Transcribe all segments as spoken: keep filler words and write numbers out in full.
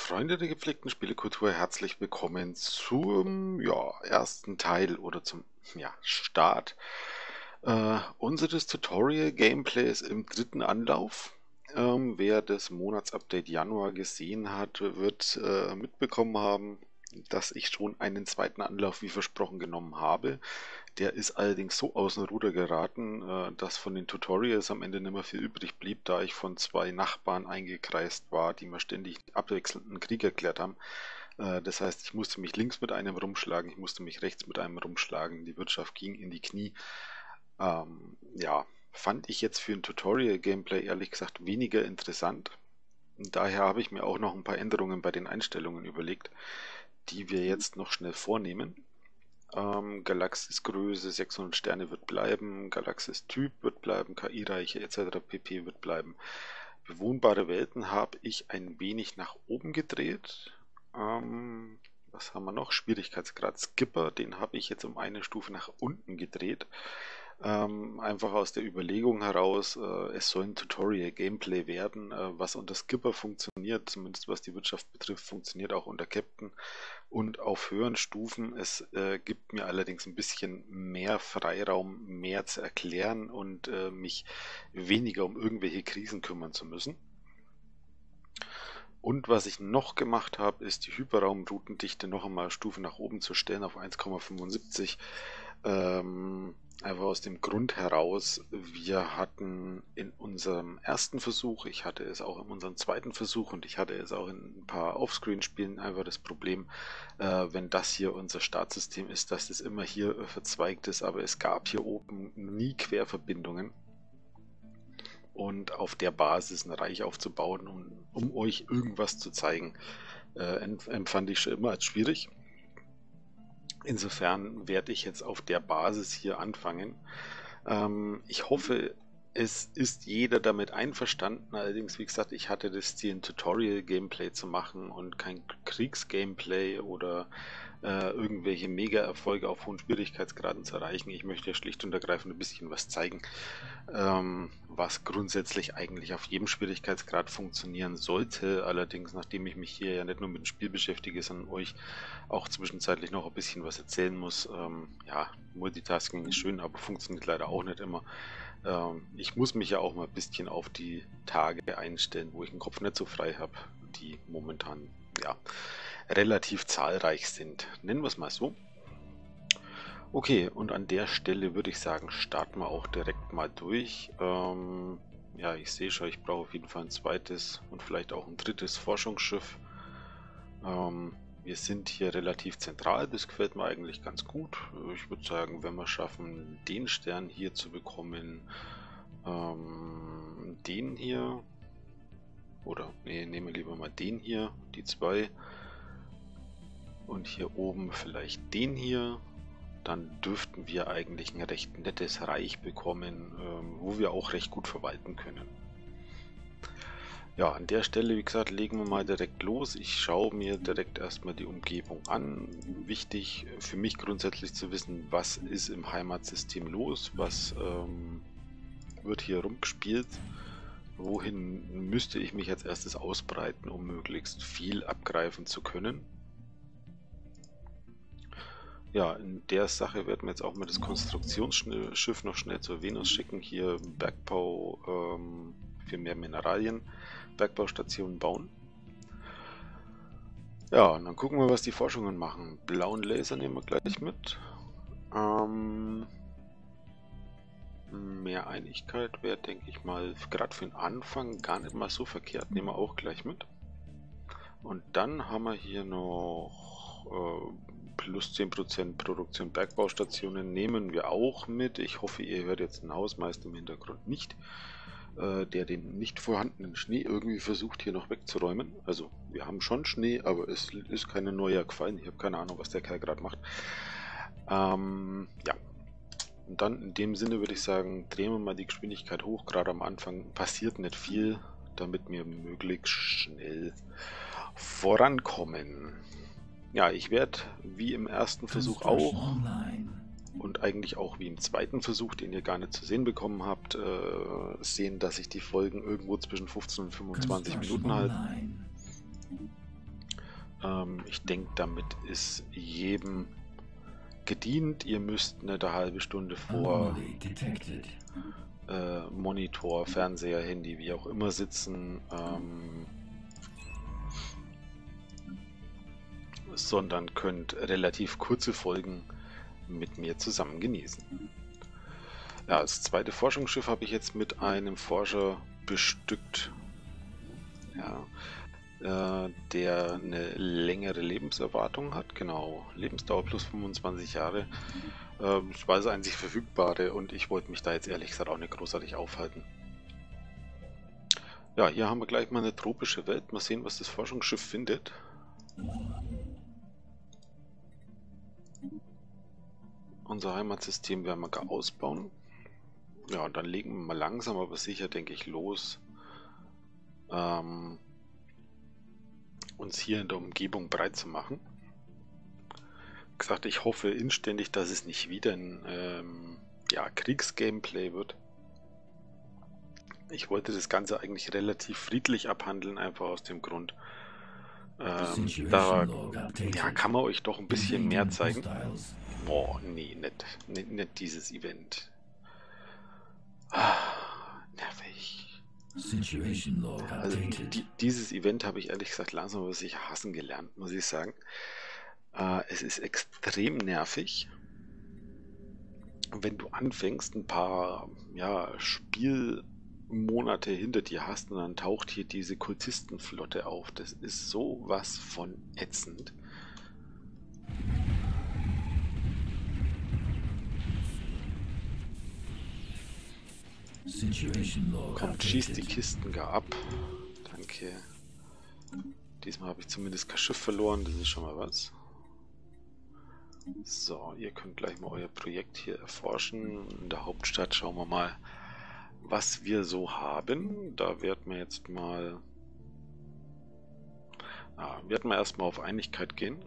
Freunde der gepflegten Spielekultur, herzlich willkommen zum ja, ersten Teil oder zum ja, Start äh, unseres Tutorial-Gameplays im dritten Anlauf. Ähm, wer das Monatsupdate Januar gesehen hat, wird äh, mitbekommen haben, dass ich schon einen zweiten Anlauf wie versprochen genommen habe. Der ist allerdings so aus dem Ruder geraten, äh, dass von den Tutorials am Ende nicht mehr viel übrig blieb, da ich von zwei Nachbarn eingekreist war, die mir ständig abwechselnd einen Krieg erklärt haben. Äh, das heißt, ich musste mich links mit einem rumschlagen, ich musste mich rechts mit einem rumschlagen, die Wirtschaft ging in die Knie. Ähm, ja, fand ich jetzt für ein Tutorial-Gameplay ehrlich gesagt weniger interessant. Und daher habe ich mir auch noch ein paar Änderungen bei den Einstellungen überlegt, die wir jetzt noch schnell vornehmen. Ähm, Galaxis Größe sechshundert Sterne wird bleiben, Galaxis Typ wird bleiben, K I-Reiche et cetera pp. Wird bleiben. Bewohnbare Welten habe ich ein wenig nach oben gedreht. Ähm, was haben wir noch? Schwierigkeitsgrad Skipper, den habe ich jetzt um eine Stufe nach unten gedreht. Ähm, einfach aus der Überlegung heraus, äh, es soll ein Tutorial-Gameplay werden, äh, was unter Skipper funktioniert, zumindest was die Wirtschaft betrifft, funktioniert auch unter Captain und auf höheren Stufen. Es äh, gibt mir allerdings ein bisschen mehr Freiraum, mehr zu erklären und äh, mich weniger um irgendwelche Krisen kümmern zu müssen. Und was ich noch gemacht habe, ist die Hyperraumroutendichte noch einmal eine Stufe nach oben zu stellen auf eins Komma fünfundsiebzig. Ähm, einfach aus dem Grund heraus, wir hatten in unserem ersten Versuch, ich hatte es auch in unserem zweiten Versuch und ich hatte es auch in ein paar Offscreen-Spielen einfach das Problem, äh, wenn das hier unser Startsystem ist, dass es immer hier äh, verzweigt ist, aber es gab hier oben nie Querverbindungen. Und auf der Basis ein Reich aufzubauen, um, um euch irgendwas zu zeigen, äh, empfand ich schon immer als schwierig. Insofern werde ich jetzt auf der Basis hier anfangen. Ähm, ich hoffe, es ist jeder damit einverstanden. Allerdings, wie gesagt, ich hatte das Ziel, ein Tutorial-Gameplay zu machen und kein Kriegs-Gameplay oder äh, irgendwelche Mega-Erfolge auf hohen Schwierigkeitsgraden zu erreichen. Ich möchte ja schlicht und ergreifend ein bisschen was zeigen, ähm, was grundsätzlich eigentlich auf jedem Schwierigkeitsgrad funktionieren sollte. Allerdings, nachdem ich mich hier ja nicht nur mit dem Spiel beschäftige, sondern euch auch zwischenzeitlich noch ein bisschen was erzählen muss. Ähm, ja, Multitasking ist schön, aber funktioniert leider auch nicht immer. Ähm, ich muss mich ja auch mal ein bisschen auf die Tage einstellen, wo ich den Kopf nicht so frei habe, die momentan ja relativ zahlreich sind. Nennen wir es mal so. Okay, und an der Stelle würde ich sagen, starten wir auch direkt mal durch. Ähm, ja, ich sehe schon, ich brauche auf jeden Fall ein zweites und vielleicht auch ein drittes Forschungsschiff. Ähm, wir sind hier relativ zentral, das gefällt mir eigentlich ganz gut. Ich würde sagen, wenn wir schaffen, den Stern hier zu bekommen, ähm, den hier, oder nee, nehmen wir lieber mal den hier, die zwei, und hier oben vielleicht den hier, dann dürften wir eigentlich ein recht nettes Reich bekommen, ähm, wo wir auch recht gut verwalten können. Ja, an der Stelle, wie gesagt, legen wir mal direkt los. Ich schaue mir direkt erstmal die Umgebung an. Wichtig für mich grundsätzlich zu wissen, was ist im Heimatsystem los, was ähm, wird hier rumgespielt, wohin müsste ich mich als erstes ausbreiten, um möglichst viel abgreifen zu können. Ja, in der Sache werden wir jetzt auch mal das Konstruktionsschiff noch schnell zur Venus schicken. Hier Bergbau ähm, für mehr Mineralien, Bergbaustationen bauen. Ja, und dann gucken wir, was die Forschungen machen. Blauen Laser nehmen wir gleich mit. Ähm, mehr Einigkeit wäre, denke ich mal, gerade für den Anfang gar nicht mal so verkehrt. Nehmen wir auch gleich mit. Und dann haben wir hier noch äh, plus zehn Prozent Produktion Bergbaustationen nehmen wir auch mit. Ich hoffe, ihr hört jetzt den Hausmeister im Hintergrund nicht, äh, der den nicht vorhandenen Schnee irgendwie versucht hier noch wegzuräumen. Also wir haben schon Schnee, aber es ist keine neue gefallen. Ich habe keine Ahnung, was der Kerl gerade macht. Ähm, ja. Und dann in dem Sinne würde ich sagen, drehen wir mal die Geschwindigkeit hoch. Gerade am Anfang passiert nicht viel, damit wir möglichst schnell vorankommen. Ja, ich werde wie im ersten Versuch auch und eigentlich auch wie im zweiten Versuch, den ihr gar nicht zu sehen bekommen habt, äh, sehen, dass sich die Folgen irgendwo zwischen fünfzehn und fünfundzwanzig Minuten halten. Ähm, ich denke, damit ist jedem gedient. Ihr müsst nicht eine halbe Stunde vor äh, Monitor, Fernseher, Handy, wie auch immer sitzen, ähm, sondern könnt relativ kurze Folgen mit mir zusammen genießen. Ja, das zweite Forschungsschiff habe ich jetzt mit einem Forscher bestückt, ja, äh, der eine längere Lebenserwartung hat, genau, Lebensdauer plus fünfundzwanzig Jahre. Äh, das war das einzig verfügbare und ich wollte mich da jetzt ehrlich gesagt auch nicht großartig aufhalten. Ja, hier haben wir gleich mal eine tropische Welt. Mal sehen, was das Forschungsschiff findet. Unser Heimatsystem werden wir gar ausbauen. Ja, und dann legen wir mal langsam, aber sicher, denke ich, los, ähm, uns hier in der Umgebung breit zu machen. Wie gesagt, ich hoffe inständig, dass es nicht wieder ein ähm, ja, Kriegsgameplay wird. Ich wollte das Ganze eigentlich relativ friedlich abhandeln, einfach aus dem Grund, ähm, da ja, kann man euch doch ein bisschen mehr zeigen. Boah, nee, nicht, nicht, nicht dieses Event. Ah, nervig. Also, die, dieses Event habe ich ehrlich gesagt langsam aber sicher hassen gelernt, muss ich sagen. Äh, es ist extrem nervig, wenn du anfängst, ein paar ja, Spielmonate hinter dir hast und dann taucht hier diese Kultistenflotte auf. Das ist sowas von ätzend. Kommt, schießt die Kisten gar ab. Danke. Diesmal habe ich zumindest kein Schiff verloren, das ist schon mal was. So, ihr könnt gleich mal euer Projekt hier erforschen. In der Hauptstadt schauen wir mal, was wir so haben. Da werden wir jetzt mal... Ah, werden wir erstmal auf Einigkeit gehen.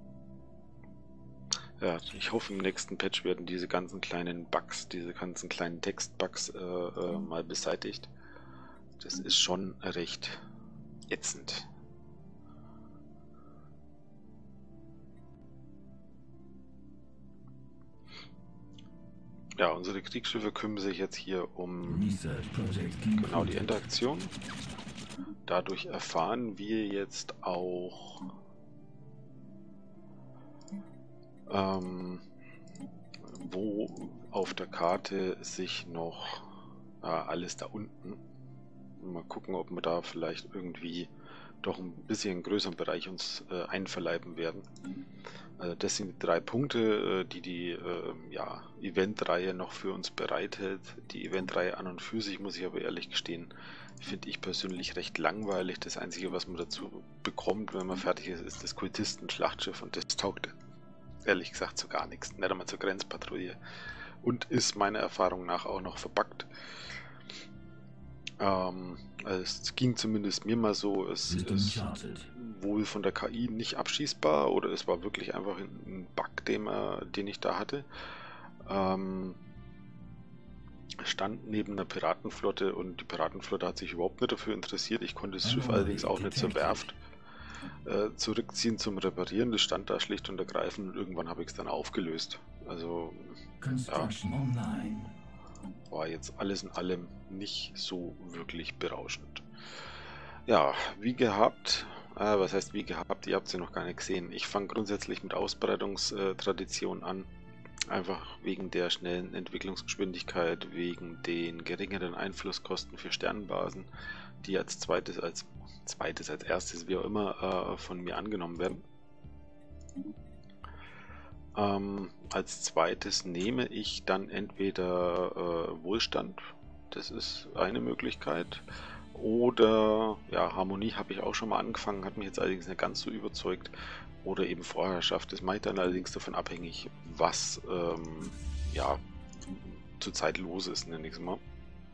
Ja, ich hoffe, im nächsten Patch werden diese ganzen kleinen Bugs, diese ganzen kleinen Textbugs äh, äh, mal beseitigt. Das ist schon recht ätzend. Ja, unsere Kriegsschiffe kümmern sich jetzt hier um genau die Interaktion. Dadurch erfahren wir jetzt auch... Ähm, wo auf der Karte sich noch äh, alles da unten. Mal gucken, ob wir da vielleicht irgendwie doch ein bisschen größeren Bereich uns äh, einverleiben werden. Also das sind die drei Punkte, äh, die die äh, ja, Eventreihe noch für uns bereithält. Die Eventreihe an und für sich, muss ich aber ehrlich gestehen, finde ich persönlich recht langweilig. Das Einzige, was man dazu bekommt, wenn man fertig ist, ist das Kultisten-Schlachtschiff und das taugt ehrlich gesagt zu gar nichts, nicht einmal zur Grenzpatrouille und ist meiner Erfahrung nach auch noch verbuggt. Ähm, also es ging zumindest mir mal so, es ist wohl von der K I nicht abschießbar oder es war wirklich einfach ein Bug, den, wir, den ich da hatte. Ähm, stand neben einer Piratenflotte und die Piratenflotte hat sich überhaupt nicht dafür interessiert. Ich konnte das Schiff allerdings auch nicht zur Werft Äh, zurückziehen zum Reparieren. Das stand da schlicht und ergreifend und irgendwann habe ich es dann aufgelöst. Also ja, war jetzt alles in allem nicht so wirklich berauschend. Ja, wie gehabt, äh, was heißt wie gehabt, ihr habt sie noch gar nicht gesehen. Ich fange grundsätzlich mit Ausbreitungstradition an, einfach wegen der schnellen Entwicklungsgeschwindigkeit, wegen den geringeren Einflusskosten für Sternenbasen, die als zweites als zweites, als erstes, wie auch immer, äh, von mir angenommen werden. Ähm, als zweites nehme ich dann entweder äh, Wohlstand, das ist eine Möglichkeit, oder ja, Harmonie habe ich auch schon mal angefangen, hat mich jetzt allerdings nicht ganz so überzeugt, oder eben Vorherrschaft. Das mache ich dann allerdings davon abhängig, was ähm, ja, zurzeit los ist, nenne ich es mal.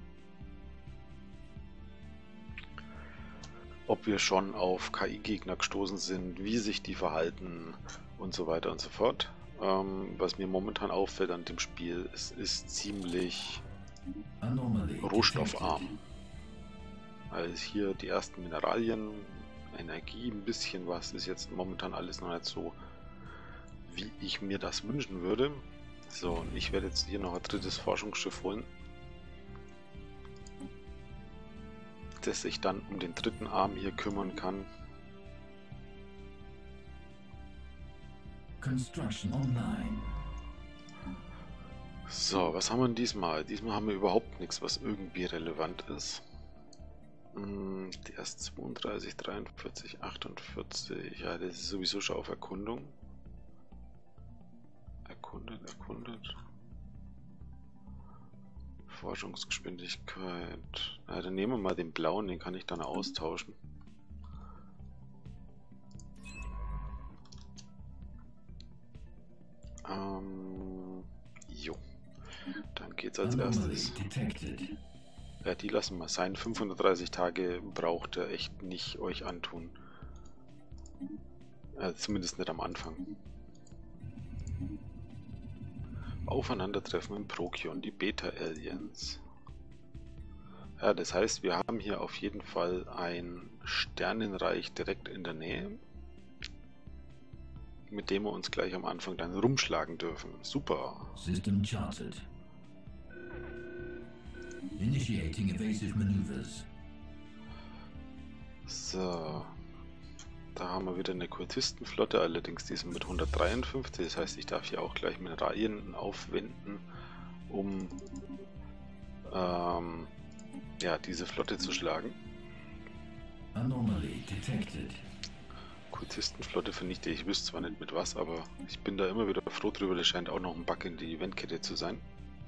Ob wir schon auf K I-Gegner gestoßen sind, wie sich die verhalten und so weiter und so fort. Ähm, was mir momentan auffällt an dem Spiel, es ist ziemlich rohstoffarm. Also hier die ersten Mineralien Energie, ein bisschen was. Ist jetzt momentan alles noch nicht so, wie ich mir das wünschen würde. So, und ich werde jetzt hier noch ein drittes Forschungsschiff holen, das sich dann um den dritten Arm hier kümmern kann. Construction online. So, was haben wir denn diesmal? Diesmal haben wir überhaupt nichts, was irgendwie relevant ist. Hm, die erst zweiunddreißig, dreiundvierzig, achtundvierzig. Ja, das ist sowieso schon auf Erkundung. Erkundet, erkundet. Forschungsgeschwindigkeit. Na, dann nehmen wir mal den blauen, den kann ich dann austauschen. Ähm, jo. Dann geht's als erstes. Ja, die lassen wir sein. fünfhundertdreißig Tage braucht er echt nicht euch antun. Äh, zumindest nicht am Anfang. Aufeinandertreffen in Prokion, die Beta-Aliens. Ja, das heißt, wir haben hier auf jeden Fall ein Sternenreich direkt in der Nähe, mit dem wir uns gleich am Anfang dann rumschlagen dürfen. Super. System charted. Initiating evasive maneuvers. So. Da haben wir wieder eine Kultistenflotte, allerdings die sind mit hundertdreiundfünfzig, das heißt, ich darf hier auch gleich Mineralien aufwenden, um ähm, ja, diese Flotte zu schlagen. Anomaly detected. Kultistenflotte vernichte ich, wüsste zwar nicht mit was, aber ich bin da immer wieder froh drüber, das scheint auch noch ein Bug in die Eventkette zu sein.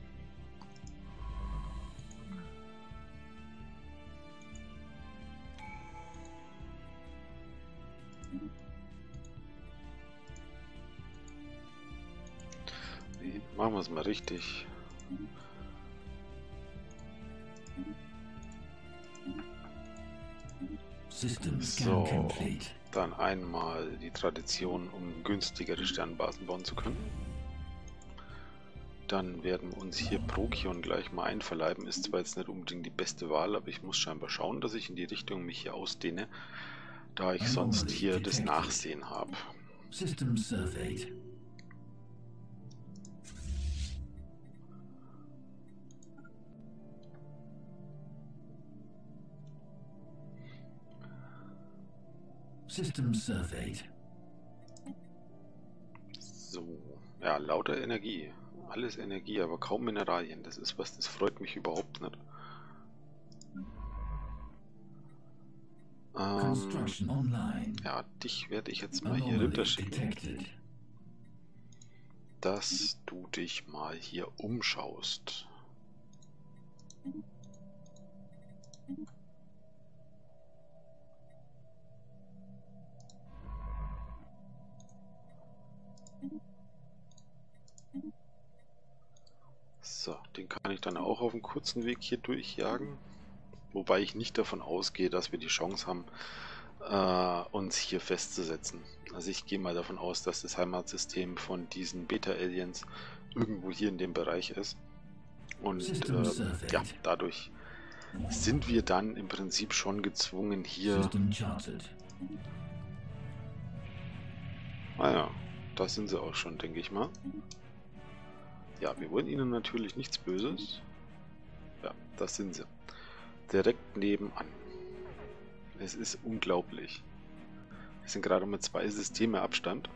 Machen wir es mal richtig. So, dann einmal die Tradition, um günstigere Sternbasen bauen zu können. Dann werden wir uns hier Prokion gleich mal einverleiben. Ist zwar jetzt nicht unbedingt die beste Wahl, aber ich muss scheinbar schauen, dass ich in die Richtung mich hier ausdehne, da ich sonst hier das Nachsehen habe. System surveyed. System surveyed. So, ja, lauter Energie. Alles Energie, aber kaum Mineralien. Das ist was, das freut mich überhaupt nicht. Ähm, online. ja, dich werde ich jetzt mal hier runterschicken, dass du dich mal hier umschaust. So, den kann ich dann auch auf einem kurzen Weg hier durchjagen. Wobei ich nicht davon ausgehe, dass wir die Chance haben, äh, uns hier festzusetzen. Also ich gehe mal davon aus, dass das Heimatsystem von diesen Beta-Aliens irgendwo hier in dem Bereich ist. Und äh, ja, dadurch sind wir dann im Prinzip schon gezwungen, hier... Ah ja, da sind sie auch schon, denke ich mal. Ja, wir wollen ihnen natürlich nichts Böses. Ja, das sind sie. Direkt nebenan. Es ist unglaublich. Es sind gerade mal zwei Systeme Abstand.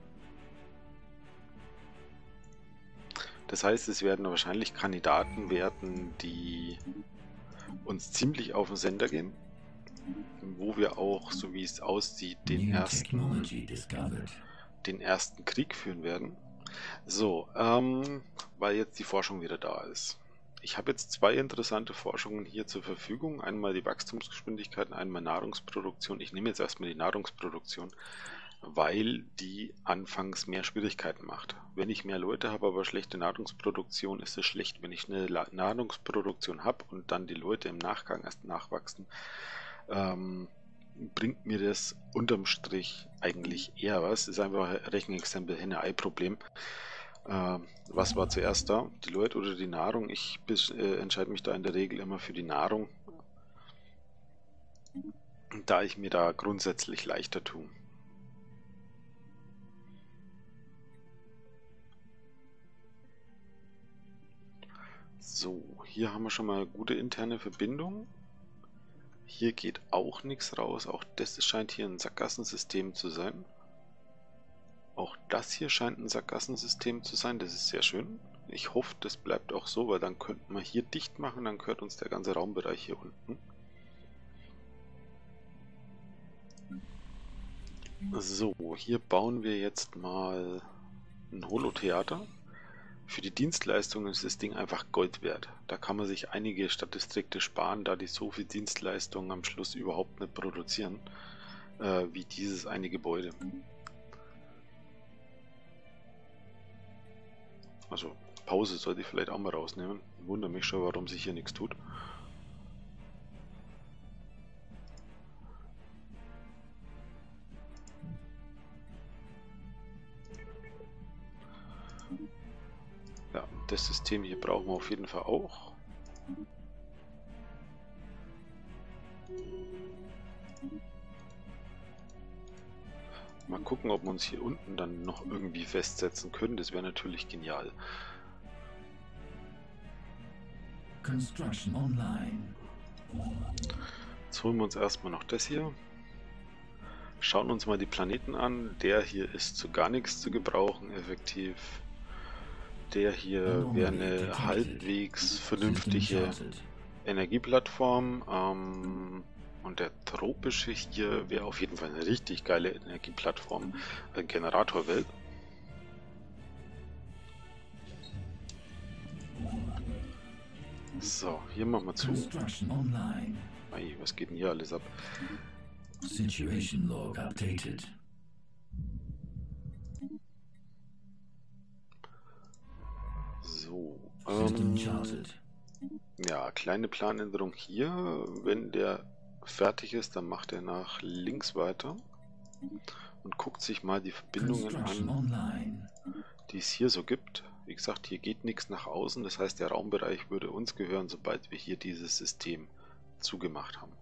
Das heißt, es werden wahrscheinlich Kandidaten werden, die uns ziemlich auf den Sender gehen. Wo wir auch, so wie es aussieht, den ersten, den ersten Krieg führen werden. So, ähm, weil jetzt die Forschung wieder da ist. Ich habe jetzt zwei interessante Forschungen hier zur Verfügung. Einmal die Wachstumsgeschwindigkeit und einmal Nahrungsproduktion. Ich nehme jetzt erstmal die Nahrungsproduktion, weil die anfangs mehr Schwierigkeiten macht. Wenn ich mehr Leute habe, aber schlechte Nahrungsproduktion, ist es schlecht. Wenn ich eine Nahrungsproduktion habe und dann die Leute im Nachgang erst nachwachsen, ähm, bringt mir das unterm Strich eigentlich eher was. Das ist einfach ein Rechenexempel, Henne-Ei-Problem. Äh, was war zuerst da? Die Leute oder die Nahrung? Ich äh, entscheide mich da in der Regel immer für die Nahrung. da ich mir da grundsätzlich leichter tue. So, hier haben wir schon mal gute interne Verbindung. Hier geht auch nichts raus. Auch das scheint hier ein Sackgassensystem zu sein. Auch das hier scheint ein Sackgassensystem zu sein. Das ist sehr schön. Ich hoffe, das bleibt auch so, weil dann könnten wir hier dicht machen. Dann gehört uns der ganze Raumbereich hier unten. So, hier bauen wir jetzt mal ein Holotheater. Für die Dienstleistungen ist das Ding einfach Gold wert. Da kann man sich einige Stadtdistrikte sparen, da die so viel Dienstleistungen am Schluss überhaupt nicht produzieren, äh, wie dieses eine Gebäude. Also Pause sollte ich vielleicht auch mal rausnehmen. Ich wundere mich schon, warum sich hier nichts tut. Ja, das System hier brauchen wir auf jeden Fall auch. Mal gucken, ob wir uns hier unten dann noch irgendwie festsetzen können. Das wäre natürlich genial. Construction online. Jetzt holen wir uns erstmal noch das hier. Schauen uns mal die Planeten an. Der hier ist zu gar nichts zu gebrauchen, effektiv. Der hier wäre eine halbwegs vernünftige Energieplattform. Ähm, und der tropische hier wäre auf jeden Fall eine richtig geile Energieplattform. Ein Generatorwelt. So, hier machen wir zu. Ei, was geht denn hier alles ab? Situation log updated. So, System ähm, charted. ja, kleine Planänderung hier. Wenn der fertig ist, dann macht er nach links weiter und guckt sich mal die Verbindungen Construction an, online. die es hier so gibt. Wie gesagt, hier geht nichts nach außen, das heißt, der Raumbereich würde uns gehören, sobald wir hier dieses System zugemacht haben.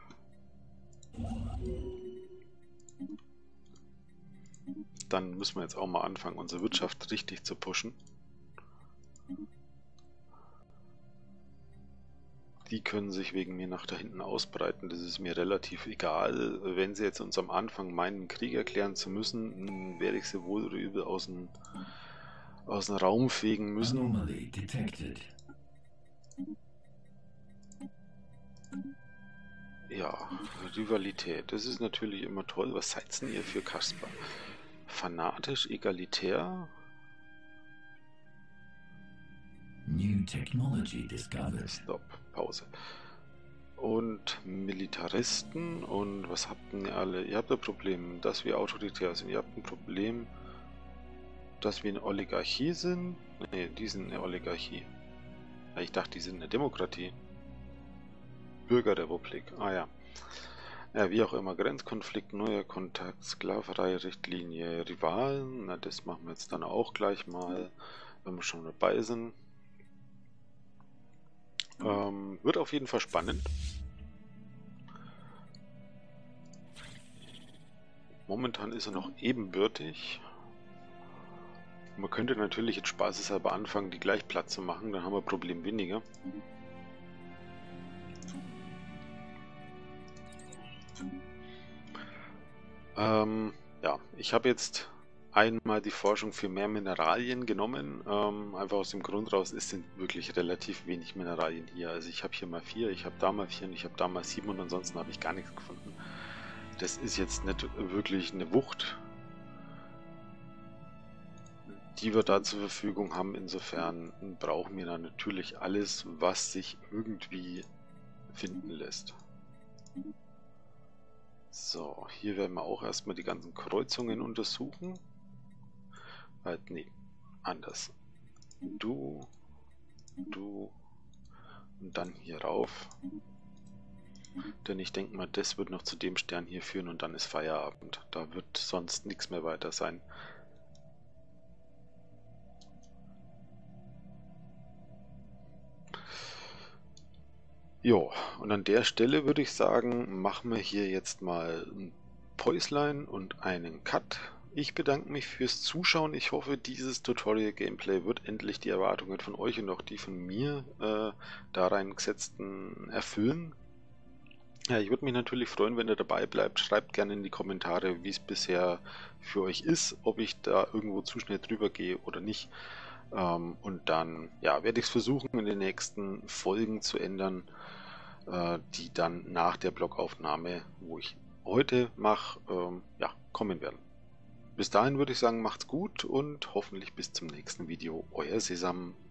Dann müssen wir jetzt auch mal anfangen, unsere Wirtschaft richtig zu pushen. Die können sich wegen mir nach da hinten ausbreiten, das ist mir relativ egal. Wenn sie jetzt uns am Anfang meinen, Krieg erklären zu müssen, werde ich sie wohl oder übel aus dem, aus dem Raum fegen müssen. Anomaly detected. Ja, Rivalität, das ist natürlich immer toll. Was seid denn ihr für Kasper? Fanatisch, egalitär? New technology discovered. Stop, Pause. Und Militaristen und was habt denn ihr alle? Ihr habt ein Problem, dass wir autoritär sind. Ihr habt ein Problem, dass wir eine Oligarchie sind. Ne, die sind eine Oligarchie. Ich dachte, die sind eine Demokratie. Bürgerrepublik, ah ja. Ja, wie auch immer, Grenzkonflikt, neuer Kontakt, Sklaverei, Richtlinie, Rivalen. Na, das machen wir jetzt dann auch gleich mal, wenn wir schon dabei sind. Ähm, wird auf jeden Fall spannend. Momentan ist er noch ebenbürtig. Man könnte natürlich jetzt spaßeshalber anfangen, die gleich platt zu machen, dann haben wir ein Problem weniger. Ähm, ja, ich habe jetzt einmal die Forschung für mehr Mineralien genommen. Ähm, einfach aus dem Grund raus, es sind wirklich relativ wenig Mineralien hier. Also ich habe hier mal vier, ich habe da mal vier und ich habe da mal sieben und ansonsten habe ich gar nichts gefunden. Das ist jetzt nicht wirklich eine Wucht, die wir da zur Verfügung haben. Insofern brauchen wir da natürlich alles, was sich irgendwie finden lässt. So, hier werden wir auch erstmal die ganzen Kreuzungen untersuchen. Halt, nee, anders. Du, du und dann hier rauf. Denn ich denke mal, das wird noch zu dem Stern hier führen und dann ist Feierabend. Da wird sonst nichts mehr weiter sein. Jo, und an der Stelle würde ich sagen, machen wir hier jetzt mal ein Päuslein und einen Cut. Ich bedanke mich fürs Zuschauen. Ich hoffe, dieses Tutorial-Gameplay wird endlich die Erwartungen von euch und auch die von mir äh, da reingesetzten erfüllen. Ja, ich würde mich natürlich freuen, wenn ihr dabei bleibt. Schreibt gerne in die Kommentare, wie es bisher für euch ist, ob ich da irgendwo zu schnell drüber gehe oder nicht. Ähm, und dann ja, werde ich es versuchen, in den nächsten Folgen zu ändern, äh, die dann nach der Blogaufnahme, wo ich heute mache, ähm, ja, kommen werden. Bis dahin würde ich sagen, macht's gut und hoffentlich bis zum nächsten Video. Euer Sesam.